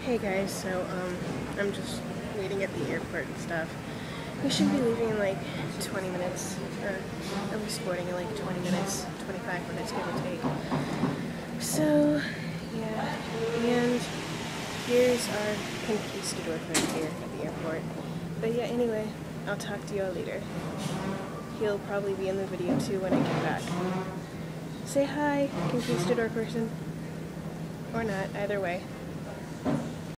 Hey guys, so I'm just waiting at the airport and stuff. We should be leaving in like 20 minutes, or at least boarding in like 20 minutes, 25 minutes, give or take. So, yeah, and here's our conquistador friend here at the airport. But yeah, anyway, I'll talk to you all later. He'll probably be in the video too when I get back. Say hi, conquistador person. Or not, either way.